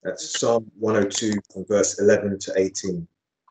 That's Psalm 102 from verse 11 to 18.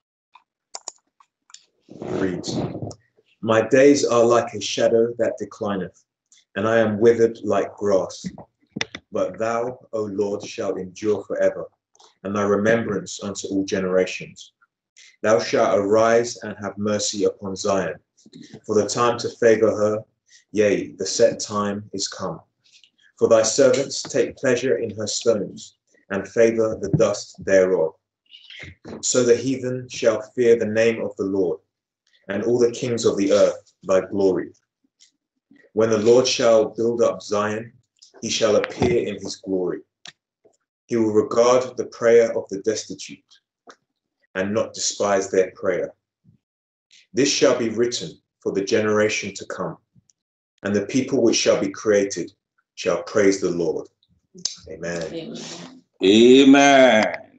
It reads, "My days are like a shadow that declineth, and I am withered like grass. But thou, O Lord, shalt endure forever, and thy remembrance unto all generations. Thou shalt arise and have mercy upon Zion, for the time to favor her, yea, the set time is come. For thy servants take pleasure in her stones, and favor the dust thereof. So the heathen shall fear the name of the Lord, and all the kings of the earth thy glory. When the Lord shall build up Zion, he shall appear in his glory. He will regard the prayer of the destitute, and not despise their prayer. This shall be written for the generation to come, and the people which shall be created shall praise the Lord." Amen. Amen. Amen.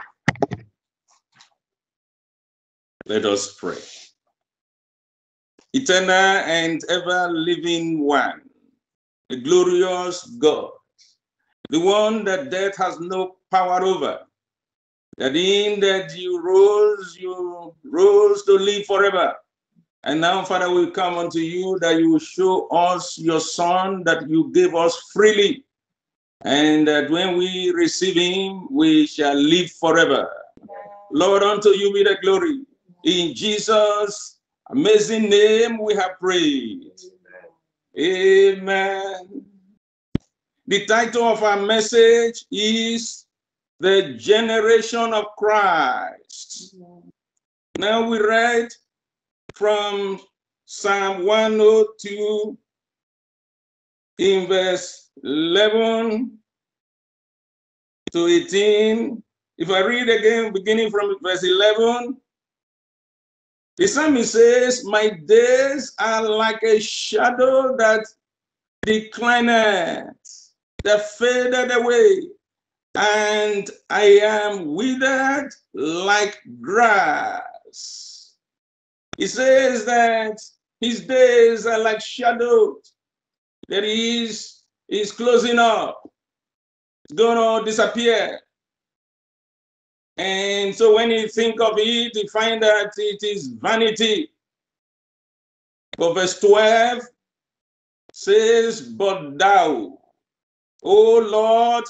Let us pray. Eternal and ever-living one, the glorious God, the one that death has no power over, that in that you rose to live forever. And now, Father, we come unto you that you will show us your Son that you gave us freely, and that when we receive him, we shall live forever. Lord, unto you be the glory. In Jesus' amazing name we have prayed. Amen. The title of our message is The Generation of Christ. Now we read from Psalm 102 in verse 11 to 18. If I read again, beginning from verse 11, the psalmist says, "My days are like a shadow that declineth, that faded away, and I am withered like grass." He says that his days are like shadows, that is closing up, it's going to disappear. And so when you think of it, you find that it is vanity. But verse 12 says, "But thou, O Lord,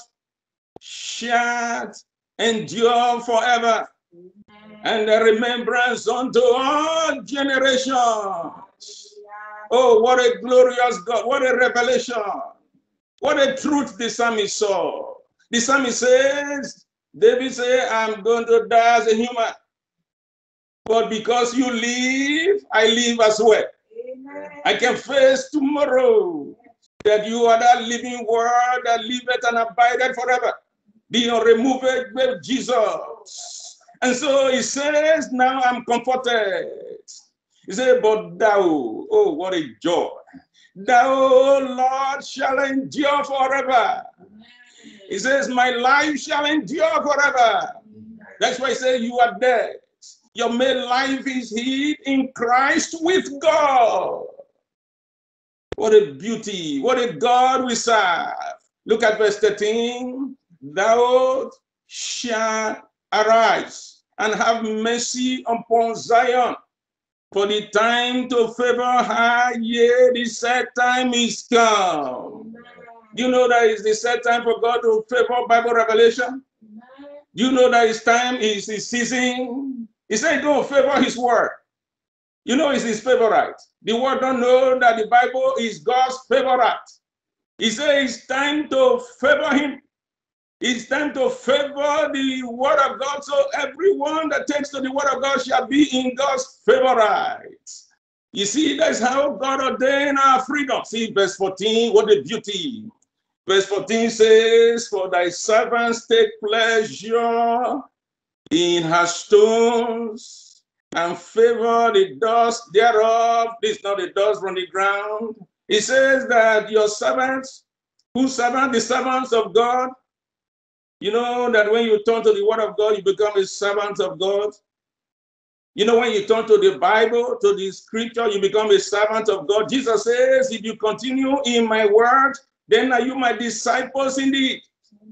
shalt endure forever, and the remembrance unto all generations." Oh, what a glorious God, what a revelation, what a truth the psalmist saw. The psalmist says, David said, "I'm going to die as a human, but because you live, I live as well. Amen. I can face tomorrow, that you are that living word that liveth and abideth forever, the unremovable Jesus." And so he says, now I'm comforted. He said, "But thou," oh, what a joy, "thou, Lord, shall endure forever." He says, "My life shall endure forever." That's why he says, "You are dead. Your main life is hid in Christ with God." What a beauty, what a God we serve. Look at verse 13. "Thou shalt arise and have mercy upon Zion, for the time to favor her, yea, the set time is come." Do you know that it's the set time for God to favor Bible revelation? Do you know that his time is his season? He said, "Don't favor his word." You know it's his favorite. The world don't know that the Bible is God's favorite. He said it's time to favor him. It's time to favor the word of God. So everyone that takes to the word of God shall be in God's favorite. You see, that's how God ordained our freedom. See verse 14, what a beauty. Verse 14 says, "For thy servants take pleasure in her stones, and favor the dust thereof." This is not the dust from the ground. It says that your servants, whose servants? The servants of God. You know that when you turn to the word of God, you become a servant of God. You know, when you turn to the Bible, to the scripture, you become a servant of God. Jesus says, "If you continue in my word, then are you my disciples indeed."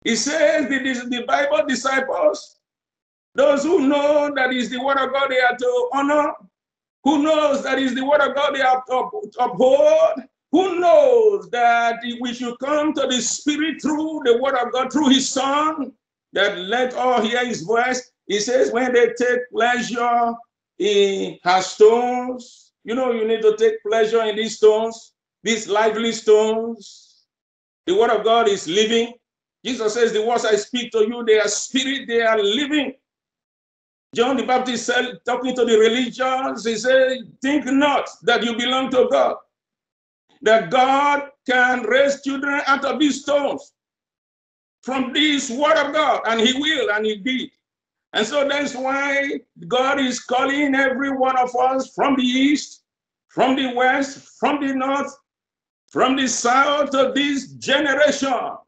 It says the Bible disciples, those who know that is the word of God they are to honor, who knows that is the word of God they are to uphold, who knows that we should come to the Spirit through the word of God, through his Son, that let all hear his voice. He says when they take pleasure in her stones, you know, you need to take pleasure in these stones, these lively stones. The word of God is living. Jesus says, the words I speak to you, they are spirit, they are living. John the Baptist said, talking to the religious, he said, think not that you belong to God, that God can raise children out of these stones from this word of God, and he will, and he did. And so that's why God is calling every one of us from the east, from the west, from the north, from the south to this generation.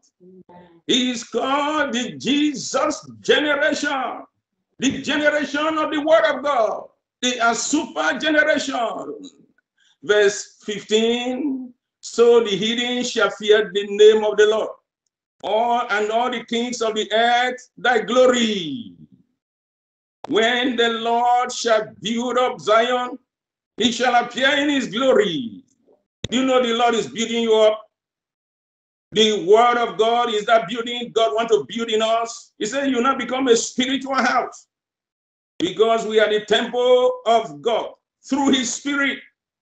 He is called the Jesus generation, the generation of the word of God, the super generation. Verse 15, so the heathen shall fear the name of the Lord, all the kings of the earth thy glory. When the Lord shall build up Zion, he shall appear in his glory. Do you know the Lord is building you up? The word of God is that building God wants to build in us. He said, you now become a spiritual house because we are the temple of God through his Spirit,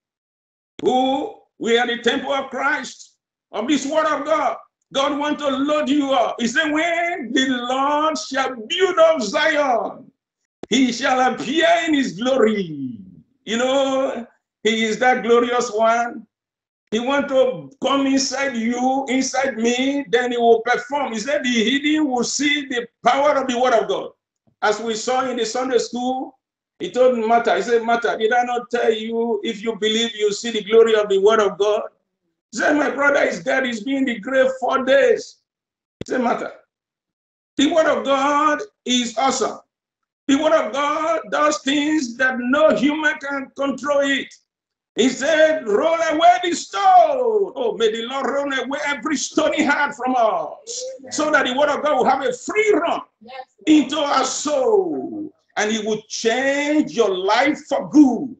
who we are the temple of Christ, of this word of God. God wants to load you up. He said, when the Lord shall build up Zion, he shall appear in his glory. You know, he is that glorious one. He wants to come inside you, inside me, then he will perform. He said the heathen will see the power of the word of God. As we saw in the Sunday school, he told Martha, he said, Martha, did I not tell you, if you believe, you see the glory of the word of God? He said, my brother is dead, he's been in the grave 4 days. He said, Martha, the word of God is awesome. The word of God does things that no human can control it. He said, roll away the stone. Oh, may the Lord roll away every stony heart from us, so that the word of God will have a free run into our soul, and it will change your life for good.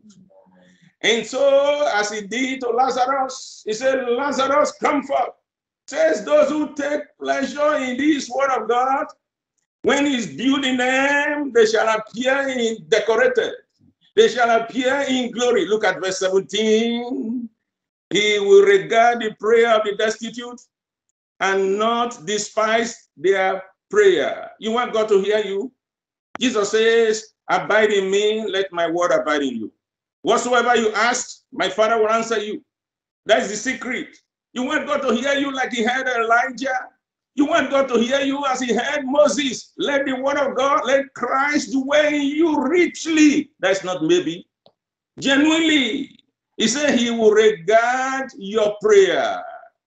And so, as he did to Lazarus, he said, Lazarus, come forth. Says those who take pleasure in this word of God, when he's building them, they shall appear in decorated. They shall appear in glory. Look at verse 17. He will regard the prayer of the destitute and not despise their prayer. You want God to hear you? Jesus says, abide in me, let my word abide in you. Whatsoever you ask, my Father will answer you. That's the secret. You want God to hear you like he heard Elijah? You want God to hear you as he heard Moses. Let the word of God, let Christ dwell in you richly. That's not maybe. Genuinely. He said he will regard your prayer.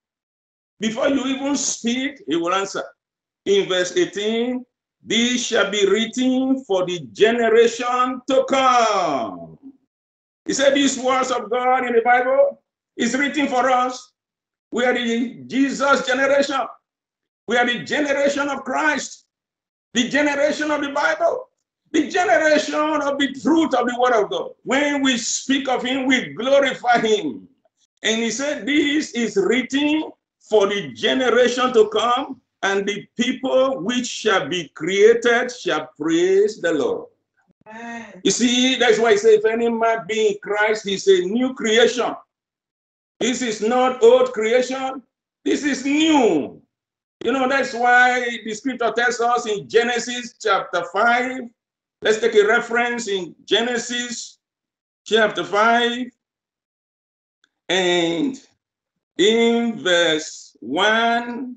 Before you even speak, he will answer. In verse 18, this shall be written for the generation to come. He said these words of God in the Bible is written for us. We are the Jesus generation. We are the generation of Christ, the generation of the Bible, the generation of the truth of the word of God. When we speak of him, we glorify him. And he said, this is written for the generation to come, and the people which shall be created shall praise the Lord. Amen. You see, that's why he said, if any man be in Christ, he's a new creation. This is not old creation. This is new. You know, that's why the scripture tells us in Genesis chapter 5. Let's take a reference in Genesis chapter 5 and in verse 1.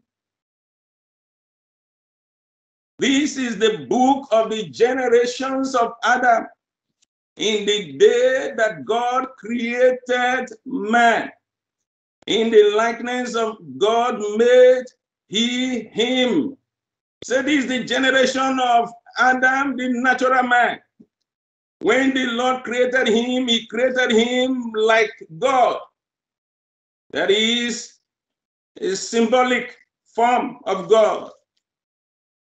This is the book of the generations of Adam. In the day that God created man, in the likeness of God made he him. So this is the generation of Adam, the natural man. When the Lord created him, he created him like God. That is a symbolic form of God.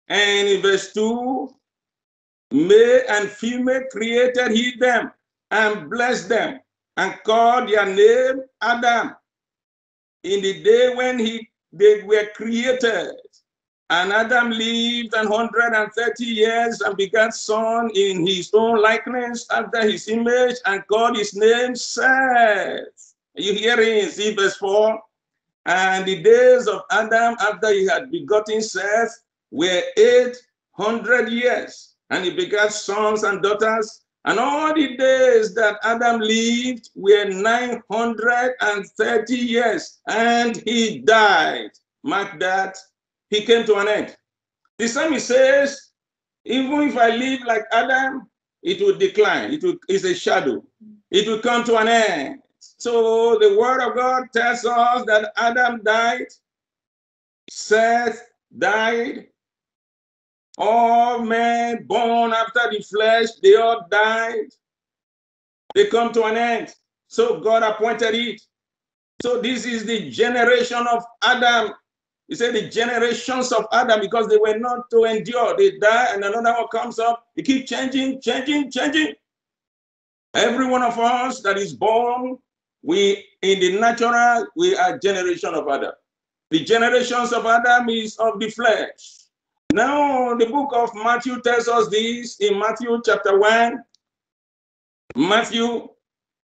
And in verse 2, male and female created he them and blessed them and called their name Adam in the day when they were created. And Adam lived 130 years and begat son in his own likeness after his image and called his name Seth. You hear it? See verse 4. And the days of Adam after he had begotten Seth were 800 years. And he begat sons and daughters. And all the days that Adam lived were 930 years. And he died. Mark that. He came to an end. The psalmist says, even if I live like Adam, it will decline. It's a shadow. It will come to an end. So the word of God tells us that Adam died, Seth died, all men born after the flesh, they all died. They come to an end. So God appointed it. So this is the generation of Adam. He said the generations of Adam, because they were not to endure. They die and another one comes up. It keeps changing, changing, changing. Every one of us that is born, in the natural, we are generation of Adam. The generations of Adam is of the flesh. Now, the book of Matthew tells us this in Matthew chapter 1. Matthew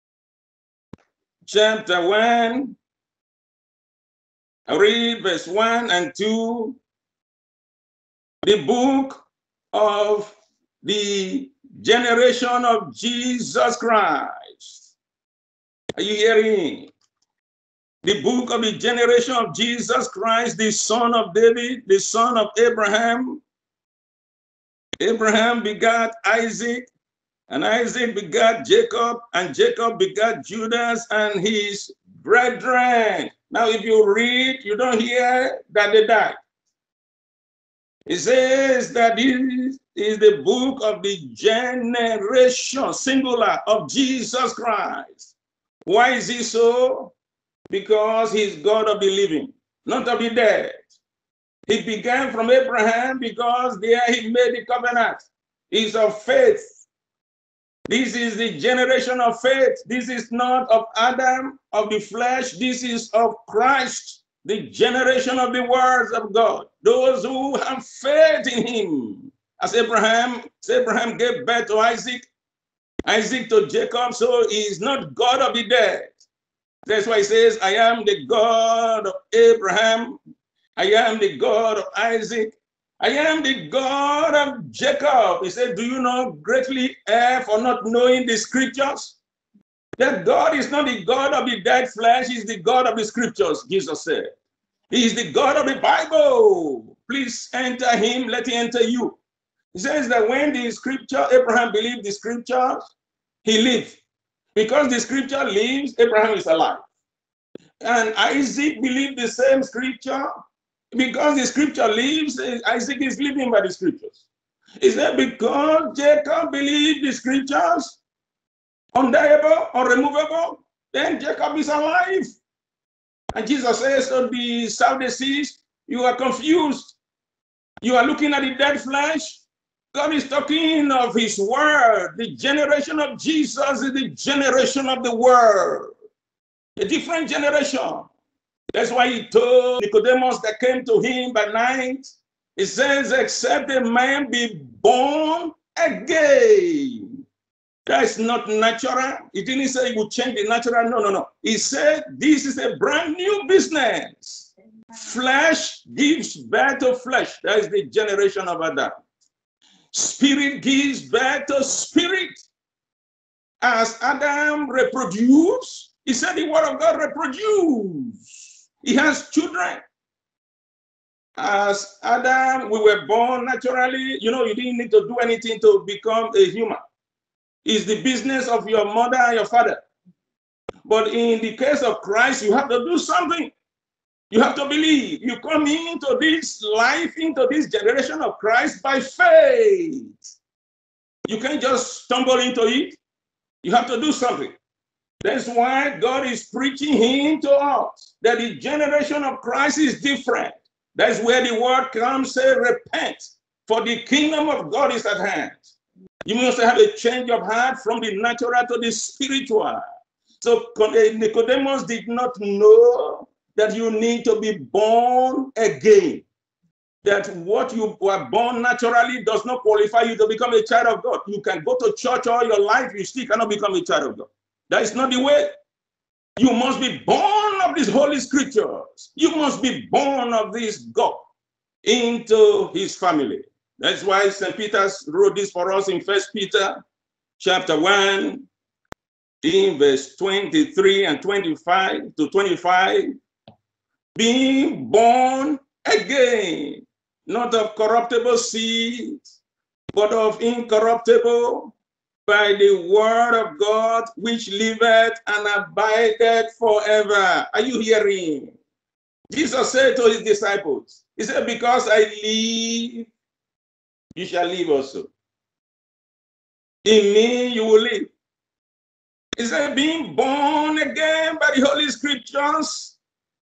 chapter 1. I read verse 1 and 2. The book of the generation of Jesus Christ. Are you hearing? The book of the generation of Jesus Christ, the son of David, the son of Abraham. Abraham begat Isaac, and Isaac begat Jacob, and Jacob begat Judas and his brethren. Now, if you read, you don't hear that they died. It says that this is the book of the generation, singular, of Jesus Christ. Why is he so? Because he's God of the living, not of the dead. He began from Abraham because there he made the covenant. He's of faith. This is the generation of faith. This is not of Adam, of the flesh. This is of Christ, the generation of the words of God. Those who have faith in him. As Abraham gave birth to Isaac, Isaac to Jacob, so he is not God of the dead. That's why he says, I am the God of Abraham. I am the God of Isaac. I am the God of Jacob. He said, do you not greatly err for not knowing the scriptures? That God is not the God of the dead flesh, he's the God of the scriptures, Jesus said. He is the God of the Bible. Please enter him, let him enter you. He says that when the scripture, Abraham believed the scriptures, he lived. Because the scripture lives, Abraham is alive. And Isaac believed the same scripture. Because the scripture lives, Isaac is living by the scriptures. Is that because Jacob believed the scriptures, undeniable, unremovable, then Jacob is alive. And Jesus says to the Sadducees, you are confused. You are looking at the dead flesh. God is talking of his word. The generation of Jesus is the generation of the word. A different generation. That's why he told Nicodemus that came to him by night. He says, except a man be born again. That's not natural. He didn't say he would change the natural. No. He said, this is a brand new business. Flesh gives birth to flesh. That is the generation of Adam. Spirit gives birth to spirit. As Adam reproduced, he said the word of God reproduced. He has children. As Adam, we were born naturally. You know, you didn't need to do anything to become a human. It's the business of your mother and your father. But in the case of Christ, you have to do something. You have to believe. You come into this life, into this generation of Christ by faith. You can't just stumble into it. You have to do something. That's why God is preaching him to us, that the generation of Christ is different. That's where the word comes, say, repent. for the kingdom of God is at hand. You must have a change of heart from the natural to the spiritual. So Nicodemus did not know that you need to be born again. That what you were born naturally does not qualify you to become a child of God. You can go to church all your life, you still cannot become a child of God. That is not the way. You must be born of these holy scriptures. You must be born of this God into his family. That's why St. Peter wrote this for us in 1 Peter chapter 1, in verse 23 and 25 to 25. Being born again, not of corruptible seed, but of incorruptible, by the word of God, which liveth and abideth forever. Are you hearing? Jesus said to his disciples, he said, because I live, you shall live also. In me you will live. He said, being born again by the Holy Scriptures,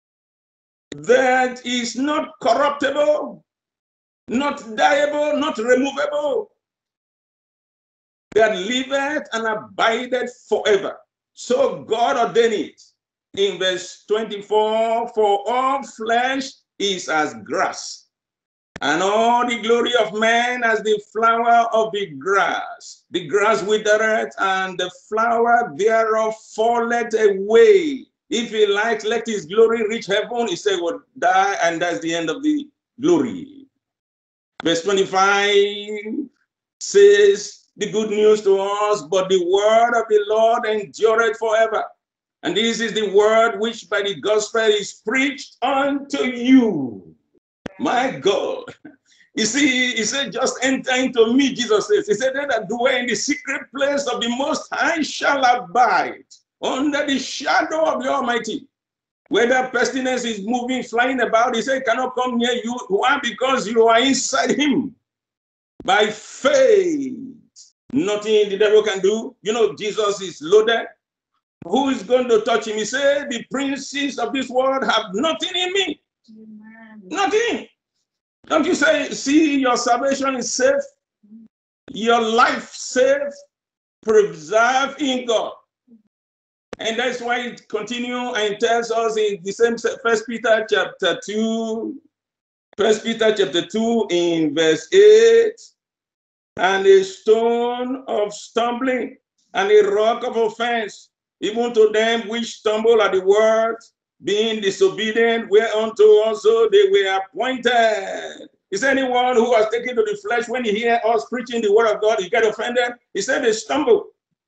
that is not corruptible, not dieable, not removable, that liveth and abideth forever. So God ordained it. In verse 24, for all flesh is as grass, and all the glory of man as the flower of the grass. The grass withereth, and the flower thereof falleth away. If he likes, let his glory reach heaven, he said, will die, and that's the end of the glory. Verse 25 says the good news to us, but the word of the Lord endureth forever. And this is the word which by the gospel is preached unto you. My God. You see, he said, just enter into me, Jesus says. He said, they that dwell in the secret place of the Most High shall abide under the shadow of the Almighty. Whether pestilence is moving, flying about, he said, cannot come near you. Why? Because you are inside him. By faith, nothing the devil can do. You know, Jesus is loaded. Who is going to touch him? He said, the princes of this world have nothing in me. Amen. Nothing. Don't you say, see, your salvation is safe, your life safe, preserved in God. And that's why it continues and tells us in the same 1 Peter chapter 2, 1 Peter chapter 2 in verse 8, and a stone of stumbling and a rock of offense, even to them which stumble at the word, being disobedient, whereunto also they were appointed. Is anyone who has taken to the flesh, when he hear us preaching the word of God, he get offended? He said they stumble.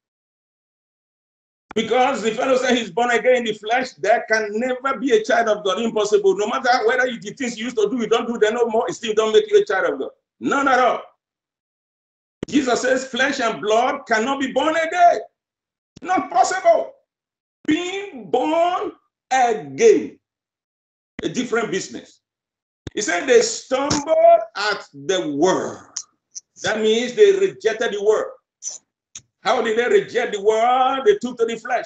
Because the fellow said he's born again in the flesh, there can never be a child of God. Impossible. No matter whether you the things you used to do, you don't do them no more, it still don't make you a child of God. None at all. Jesus says flesh and blood cannot be born again. Not possible. Being born again, a different business. He said they stumbled at the word. That means they rejected the word. How did they reject the word? They took to the flesh.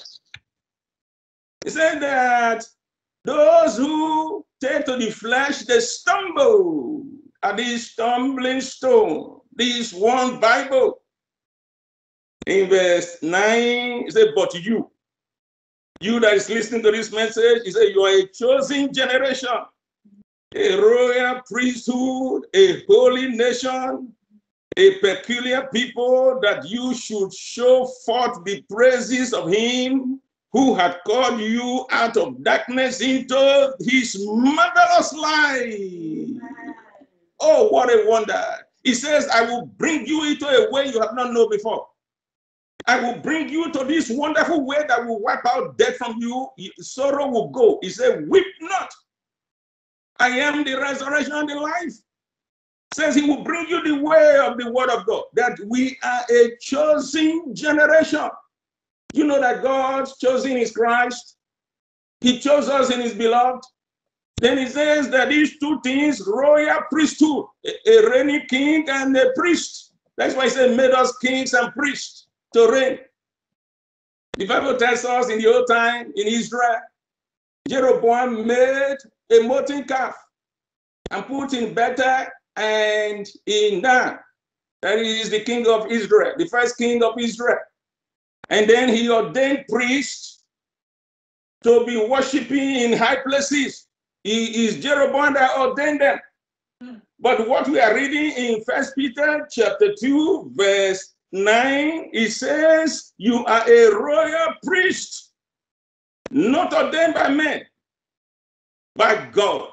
He said that those who take to the flesh, they stumble at this stumbling stone. This one Bible. In verse 9, he said, but you that is listening to this message, he said, you are a chosen generation, a royal priesthood, a holy nation, a peculiar people, that you should show forth the praises of him who had called you out of darkness into his marvelous light. Oh, what a wonder. He says, I will bring you into a way you have not known before. I will bring you to this wonderful way that will wipe out death from you. Sorrow will go. He said, weep not. I am the resurrection and the life. Says he will bring you the way of the word of God, that we are a chosen generation. You know that God's chosen is Christ. He chose us in his beloved. Then he says that these two things, royal priesthood, a reigning king and a priest. That's why he said, made us kings and priests to reign. The Bible tells us in the old time in Israel, Jeroboam made a molten calf and put in Bethel and in Dan. That is the king of Israel, the first king of Israel. And then he ordained priests to be worshiping in high places. He is Jeroboam that ordained them. But what we are reading in 1 Peter chapter 2, verse 9, it says, you are a royal priest, not ordained by men, by God,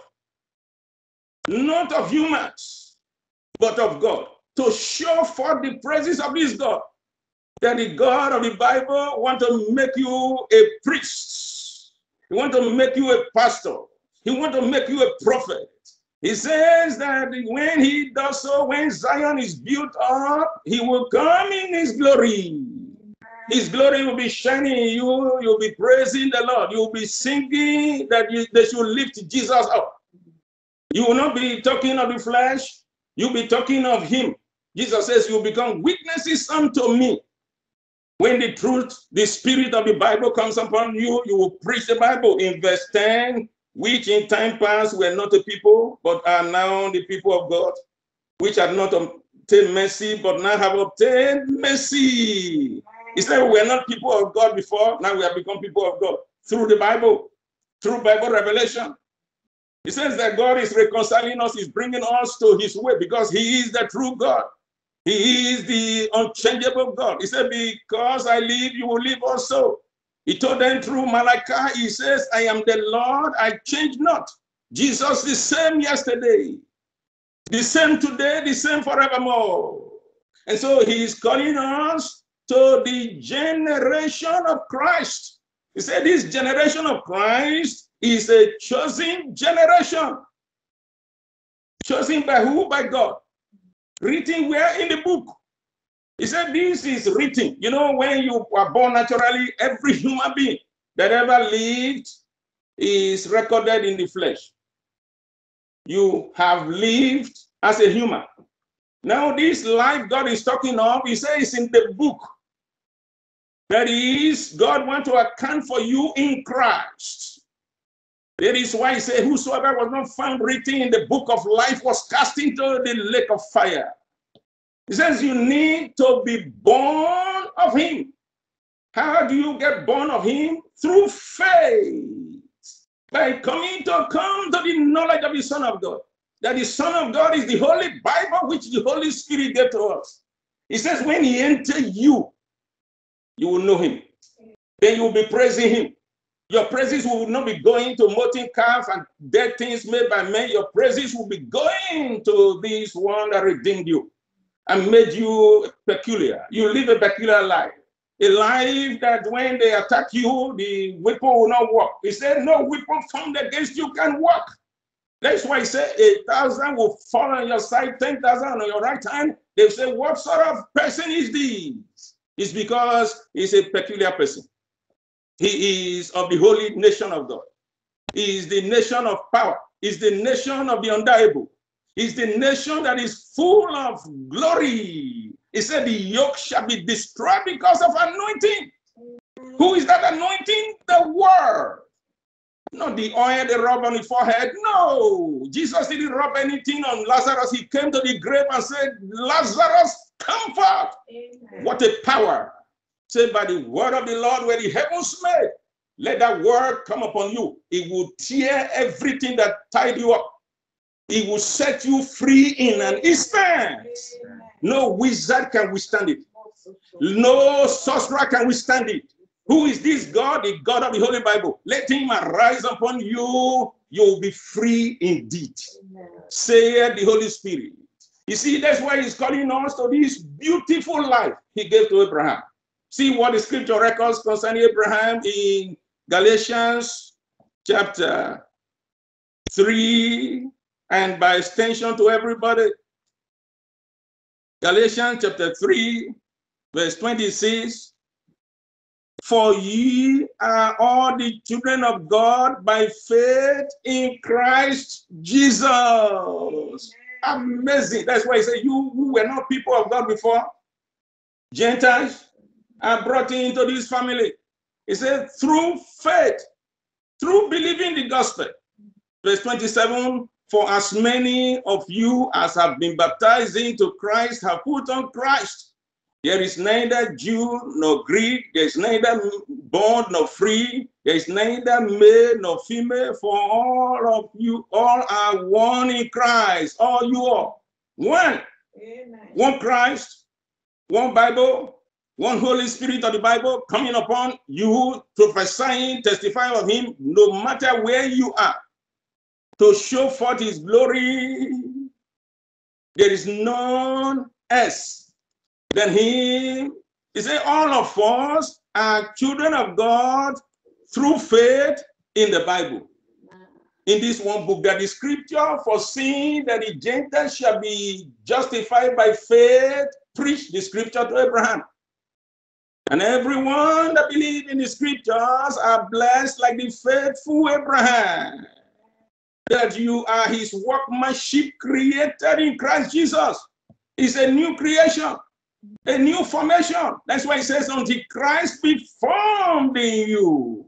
not of humans, but of God, to show forth the praises of this God. That the God of the Bible wants to make you a priest. He wants to make you a pastor. He wants to make you a prophet. He says that when he does so, when Zion is built up, he will come in his glory. His glory will be shining in you. You'll be praising the Lord. You'll be singing that they should lift Jesus up. You will not be talking of the flesh. You'll be talking of him. Jesus says, you'll become witnesses unto me. When the truth, the spirit of the Bible comes upon you, you will preach the Bible. In verse 10, which in time past were not a people, but are now the people of God, which have not obtained mercy, but now have obtained mercy. He said we were not people of God before, now we have become people of God. Through the Bible, through Bible revelation. He says that God is reconciling us, he's bringing us to his way, because he is the true God. He is the unchangeable God. He said, because I live, you will live also. He told them through Malachi, he says, I am the Lord, I change not. Jesus the same yesterday, the same today, the same forevermore. And so he is calling us to the generation of Christ. He said this generation of Christ is a chosen generation. Chosen by who? By God. Written where? In the book. He said this is written. You know, when you are born naturally, every human being that ever lived is recorded in the flesh. You have lived as a human. Now this life God is talking of, he says in the book. That is, God wants to account for you in Christ. That is why he said, whosoever was not found written in the book of life was cast into the lake of fire. He says you need to be born of him. How do you get born of him? Through faith. By come to the knowledge of the Son of God. That the Son of God is the Holy Bible which the Holy Spirit gave to us. He says when he enters you, you will know him. Then you will be praising him. Your praises will not be going to molten calf and dead things made by men. Your praises will be going to this one that redeemed you and made you peculiar. You live a peculiar life. A life that when they attack you, the weapon will not work. He said, no weapon formed against you can work. That's why he said 1,000 will fall on your side, 10,000 on your right hand. They say, what sort of person is this? It's because he's a peculiar person. He is of the holy nation of God. He is the nation of power. He's the nation of the undieable. He's the nation that is full of glory. He said the yoke shall be destroyed because of anointing. Who is that anointing? The word. Not the oil they rub on the forehead. No. Jesus didn't rub anything on Lazarus. He came to the grave and said, Lazarus, come forth. Amen. What a power. Say, by the word of the Lord were the heavens made. Let that word come upon you. It will tear everything that tied you up. It will set you free in an instant. No wizard can withstand it. No sorcerer can withstand it. Who is this God? The God of the Holy Bible. Let him arise upon you. You will be free indeed. Say the Holy Spirit. You see, that's why he's calling us to this beautiful life he gave to Abraham. See what the scripture records concerning Abraham in Galatians chapter 3, and by extension to everybody, Galatians chapter 3, verse 26, for ye are all the children of God by faith in Christ Jesus. Amazing. That's why he said, you who were not people of God before, Gentiles, are brought into this family. He said, through faith, through believing the gospel. Verse 27, For as many of you as have been baptized into Christ have put on Christ. There is neither Jew nor Greek, there is neither bond nor free, there is neither male nor female, for all of you, all are one in Christ. All you are one. Amen. One Christ, one Bible, one Holy Spirit of the Bible coming upon you, prophesying, testifying of him, no matter where you are, to show forth his glory. There is none else than him. He said, all of us are children of God through faith in the Bible. In this one book, that the scripture foreseeing that the Gentiles shall be justified by faith, preach the scripture to Abraham. And everyone that believes in the scriptures are blessed like the faithful Abraham. That you are his workmanship created in Christ Jesus. It's a new creation, a new formation. That's why it says, until Christ be formed in you.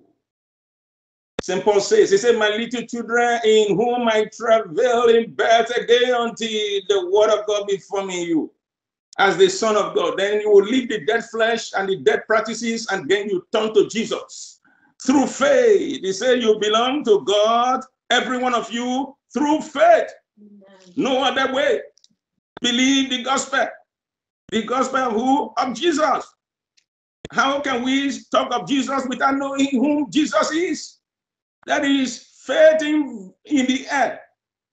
St. Paul says, he said, my little children, in whom I travail in birth again until the word of God be formed in you. As the Son of God, then you will leave the dead flesh and the dead practices, and then you turn to Jesus. Through faith, he said, you belong to God, every one of you, through faith. Amen. No other way. Believe the gospel. The gospel of who? Of Jesus. How can we talk of Jesus without knowing whom Jesus is? That is faith in the air,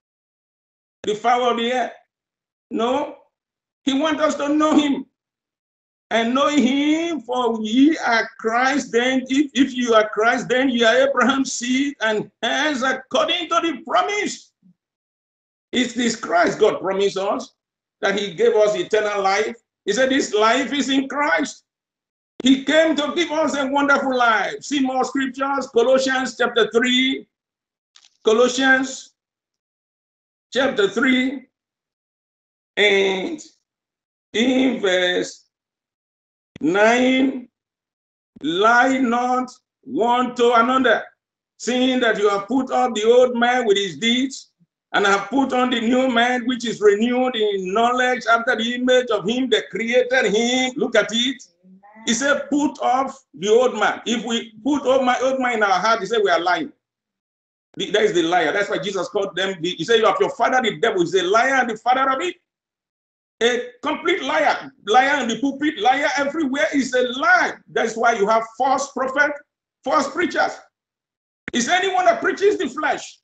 the power of the air. No, he wants us to know him. And knowing him, for ye are Christ, then if you are Christ, then you are Abraham's seed, and heirs according to the promise. Is this Christ God promised us, that he gave us eternal life? He said this life is in Christ. He came to give us a wonderful life. See more scriptures, Colossians chapter 3. Colossians chapter 3, and in verse 9, lie not one to another, seeing that you have put off the old man with his deeds, and have put on the new man, which is renewed in knowledge after the image of him that created him. Look at it. He said, put off the old man. If we put old man in our heart, he said we are lying. That is the liar. That's why Jesus called them. He said, you have your father, the devil. He's a liar and the father of it. A complete liar. Liar in the pulpit, liar everywhere is a lie. That's why you have false prophet, false preachers. Is anyone that preaches the flesh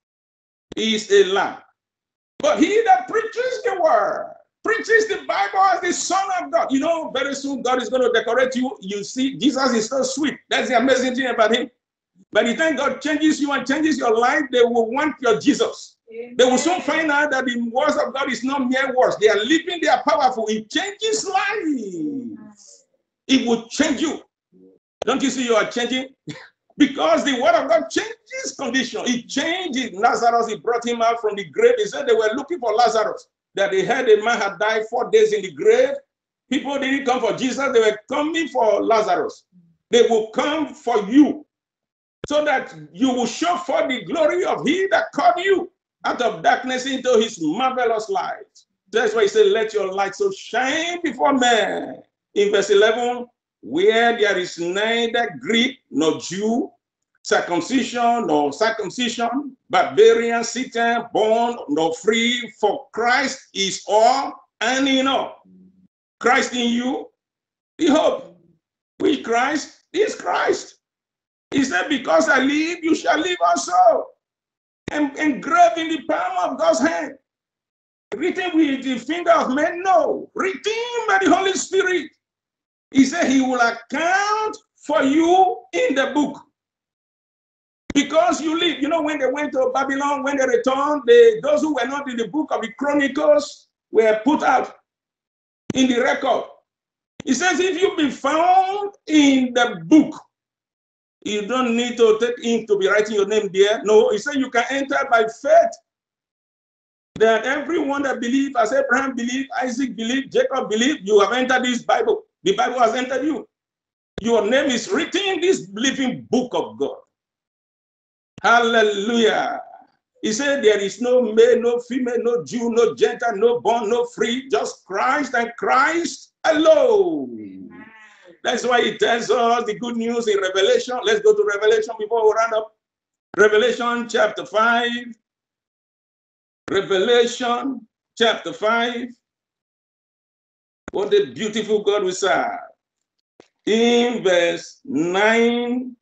is a lie. But he that preaches the word, preaches the Bible as the Son of God. You know, very soon God is going to decorate you. You see, Jesus is so sweet. That's the amazing thing about him. By the time God changes you and changes your life, they will want your Jesus. Amen. They will soon find out that the words of God is not mere words. They are living, they are powerful. It changes lives. It will change you. Don't you see you are changing? Because the word of God changes condition. It changed Lazarus. It brought him out from the grave. He said they were looking for Lazarus. That they heard a man had died 4 days in the grave. People didn't come for Jesus. They were coming for Lazarus. They will come for you, so that you will show forth the glory of he that called you out of darkness into his marvelous light. That's why he said, let your light so shine before men. In verse 11, where there is neither Greek nor Jew, circumcision nor circumcision, barbarian, Scythian, bond nor free, for Christ is all and in all. Christ in you, the hope. Which Christ is Christ. He said, because I live, you shall live also. And engraved in the palm of God's hand. Written with the finger of men? No. Written by the Holy Spirit. He said he will account for you in the book. Because you live. You know, when they went to Babylon, when they returned, those who were not in the book of the Chronicles were put out in the record. He says, if you be found in the book, you don't need to take ink to be writing your name there. No, he said you can enter by faith. That everyone that believes, as Abraham believed, Isaac believed, Jacob believed, you have entered this Bible. The Bible has entered you. Your name is written in this living book of God. Hallelujah. He said there is no male, no female, no Jew, no Gentile, no bond, no free, just Christ and Christ alone. That's why he tells us the good news in Revelation. Let's go to Revelation before we round up. Revelation chapter 5. Revelation chapter 5. What a beautiful God we serve. In verse 9,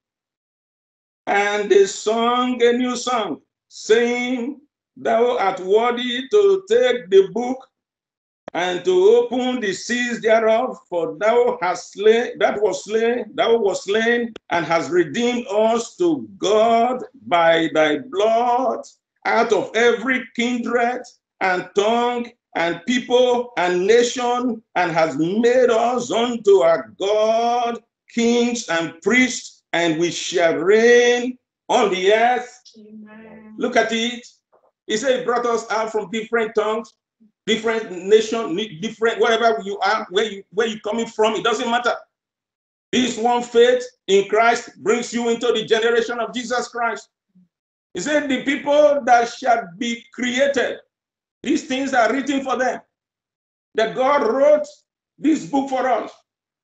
and they sung a new song, saying, Thou art worthy to take the book and to open the seals thereof, for thou hast slain, thou wast slain, and hast redeemed us to God by thy blood out of every kindred and tongue and people and nation, and has made us unto our God kings and priests, and we shall reign on the earth. Amen. Look at it. He said he brought us out from different tongues, different nation, different wherever you are, where you coming from, it doesn't matter. This one faith in Christ brings you into the generation of Jesus Christ. He said the people that shall be created, these things are written for them. That God wrote this book for us.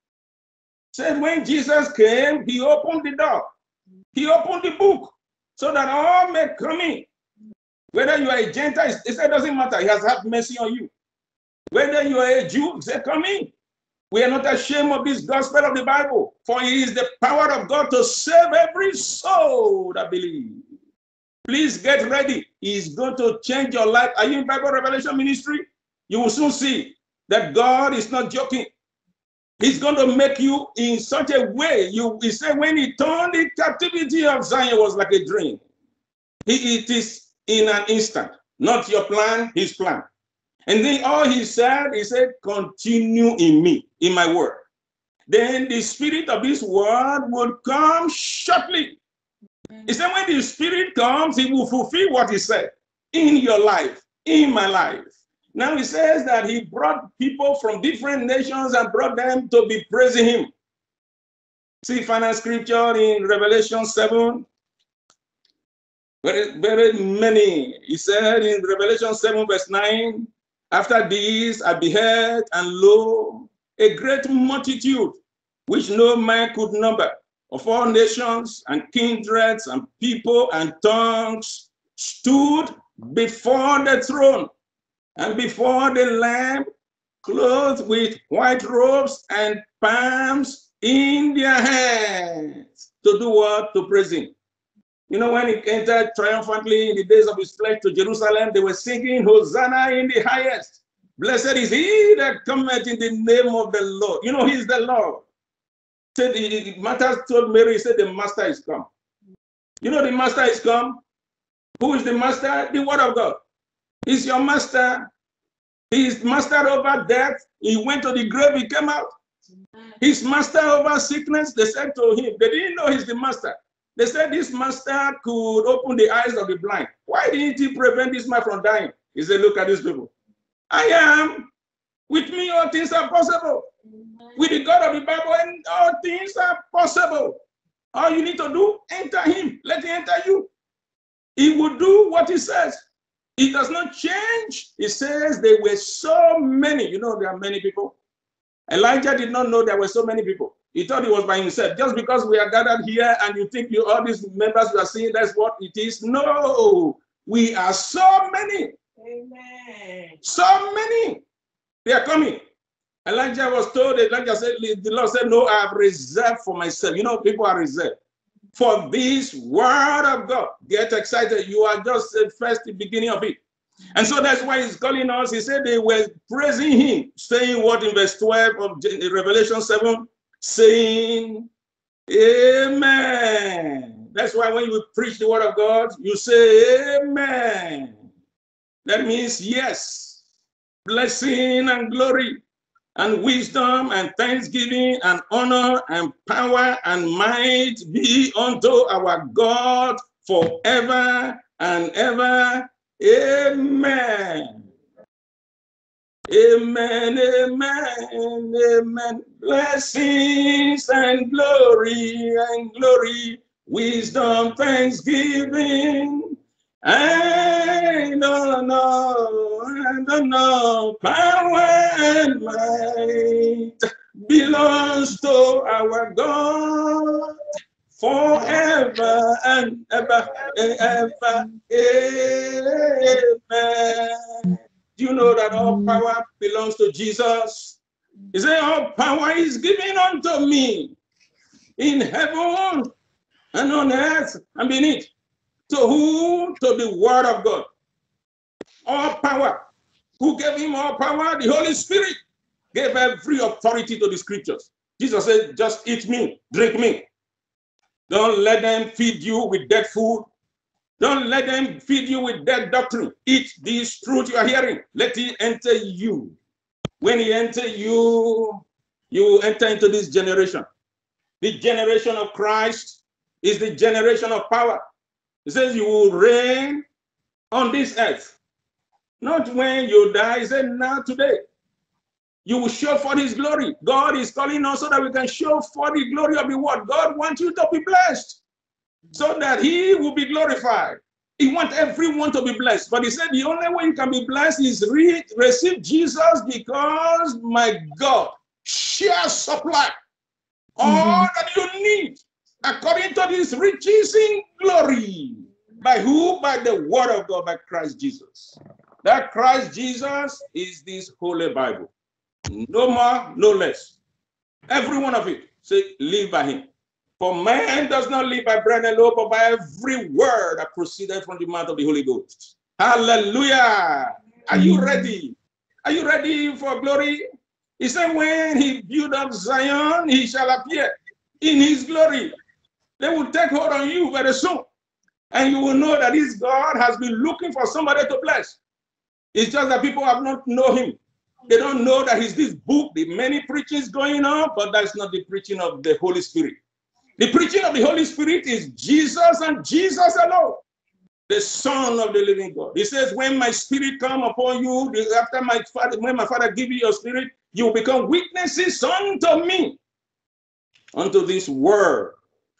Said when Jesus came, he opened the door. He opened the book so that all may come in. Whether you are a Gentile, he said, it doesn't matter. He has had mercy on you. Whether you are a Jew, he said, come in. We are not ashamed of this gospel of the Bible, for it is the power of God to save every soul that believes. Please get ready. He's going to change your life. Are you in Bible Revelation Ministry? You will soon see that God is not joking. He's going to make you in such a way. He said when he turned the captivity of Zion was like a dream. It is in an instant. Not your plan, his plan. And then all he said, continue in me, in my word. Then the spirit of this word will come shortly. He said when the spirit comes, he will fulfill what he said in your life, in my life. Now he says that he brought people from different nations and brought them to be praising him. See final scripture in Revelation 7. Very, very many. He said in Revelation 7 verse 9, after this I beheld, and lo, a great multitude, which no man could number, of all nations and kindreds and people and tongues, stood before the throne and before the Lamb, clothed with white robes and palms in their hands. To do what? To praise him. You know, when he entered triumphantly in the days of his flesh to Jerusalem, they were singing, Hosanna in the highest. Blessed is he that cometh in the name of the Lord. You know, he is the Lord. Said Martha told Mary, he said, the master is come. You know, the master is come. Who is the master? The word of God. He's your master. He is master over death. He went to the grave, he came out. He's master over sickness. They said to him, they didn't know he's the master. They said this master could open the eyes of the blind. Why didn't he prevent this man from dying? He said, look at these people. I am. With me, all things are possible. With the God of the Bible, and all things are possible. All you need to do, enter him. Let him enter you. He will do what he says. He does not change. He says there were so many. You know, there are many people. Elijah did not know there were so many people. He thought he was by himself. Just because we are gathered here and you think all these members you are seeing, that's what it is. No, we are so many. Amen. So many. They are coming. Elijah was told, Elijah said, the Lord said, no, I have reserved for myself. You know, people are reserved for this word of God. Get excited. You are just first the beginning of it. And so that's why he's calling us. He said they were praising him, saying what in verse 12 of Revelation 7, saying, Amen. That's why when you preach the word of God, you say, Amen. That means yes. Blessing and glory and wisdom and thanksgiving and honor and power and might be unto our God forever and ever. Amen. Amen, amen, amen. Blessings and glory, wisdom, thanksgiving, I don't know, power and might belongs to our God forever and ever and ever. Amen. Do you know that all power belongs to Jesus? He said, all power is given unto me in heaven and on earth and beneath. To who? To the word of God. All power. Who gave him all power? The Holy Spirit gave every authority to the scriptures. Jesus said, just eat me, drink me. Don't let them feed you with dead food. Don't let them feed you with dead doctrine. Eat this truth you are hearing. Let it enter you. When it enters you, you will enter into this generation. The generation of Christ is the generation of power. It says you will reign on this earth. Not when you die. He said now today. You will show for his glory. God is calling us so that we can show for the glory of the word. God wants you to be blessed so that he will be glorified. He wants everyone to be blessed. But he said the only way you can be blessed is receive Jesus, because my God shall supply all that you need according to his riches in glory. By who? By the word of God, by Christ Jesus. That Christ Jesus is this holy Bible. No more, no less. Every one of it, say, live by him. For man does not live by bread alone, but by every word that proceeded from the mouth of the Holy Ghost. Hallelujah. Are you ready? Are you ready for glory? He said, when he build up Zion, he shall appear in his glory. They will take hold on you very soon. And you will know that this God has been looking for somebody to bless. It's just that people have not known him. They don't know that he's this book, the many preachings going on, but that's not the preaching of the Holy Spirit. The preaching of the Holy Spirit is Jesus and Jesus alone, the Son of the living God. He says, when my spirit come upon you, after my father, when my Father give you your spirit, you will become witnesses unto me, unto this word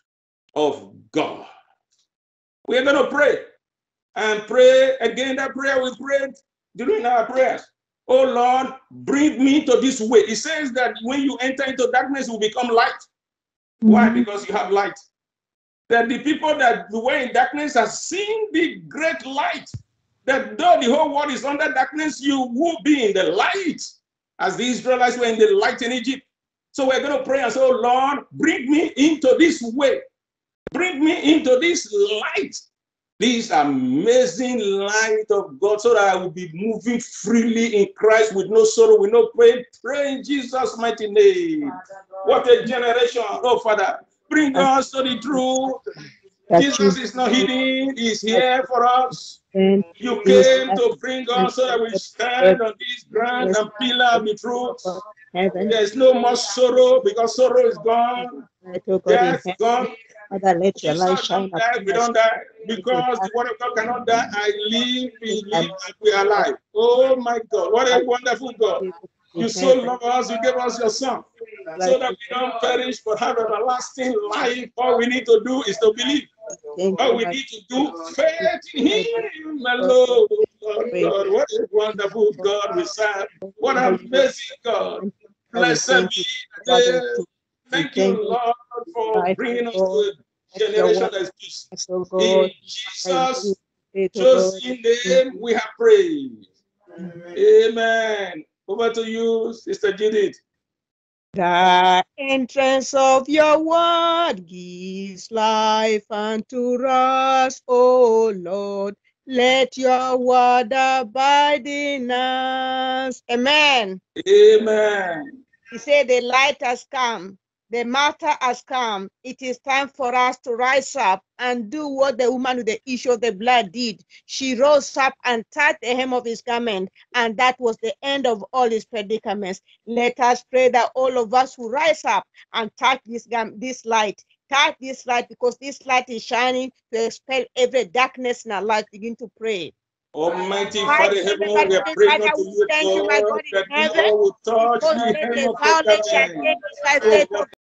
of God. We are going to pray and pray again that prayer we prayed during our prayers. Oh Lord, bring me to this way. It says that when you enter into darkness, you will become light. Why? Because you have light. That the people that were in darkness have seen the great light. That though the whole world is under darkness, you will be in the light, as the Israelites were in the light in Egypt. So we're going to pray and say, oh Lord, bring me into this way. Bring me into this light. This amazing light of God, so that I will be moving freely in Christ with no sorrow, with no pain. Pray in Jesus' mighty name. What a generation. Oh, Father, bring us to the truth. Jesus is not hidden. He's here for us. You came to bring us so that we stand on this ground and pillar of the truth. There's no more sorrow, because sorrow is gone. Death gone. Father, let your light shine upon us. We don't die, because the word of God cannot die. I live, we live, and we are alive. Oh my God, what a wonderful God. You so love us, you gave us your Son, so that we don't perish but have everlasting life. All we need to do is to believe. All we need to do, faith in him alone. Lord God, what a wonderful God we serve. What an amazing God. Blessed be the day. Thank you, Lord, for bringing us to a generation that is peace. In Jesus' chosen name, we have prayed. Amen. Over to you, Sister Judith. The entrance of your word gives life unto us, O Lord. Let your word abide in us. Amen. Amen. He said the light has come. The matter has come. It is time for us to rise up and do what the woman with the issue of the blood did. She rose up and touched the hem of his garment, and that was the end of all his predicaments. Let us pray that all of us will rise up and touch this light. Touch this light, because this light is shining to expel every darkness in our life. Begin to pray. Almighty Father, heaven, we are praying unto you, God, that we all will touch the hem of the garment.